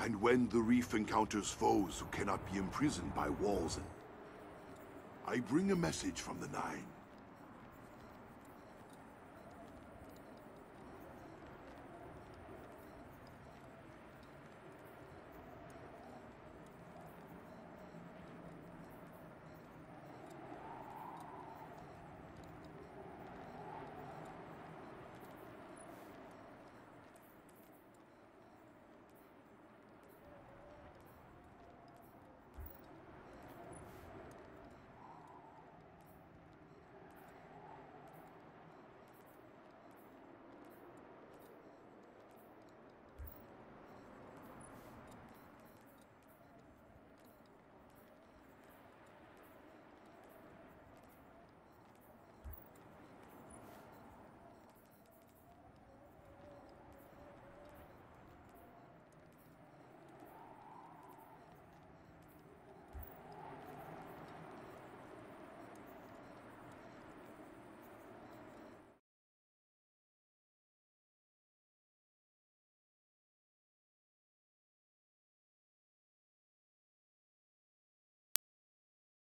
And when the reef encounters foes who cannot be imprisoned by walls, I bring a message from the Nine.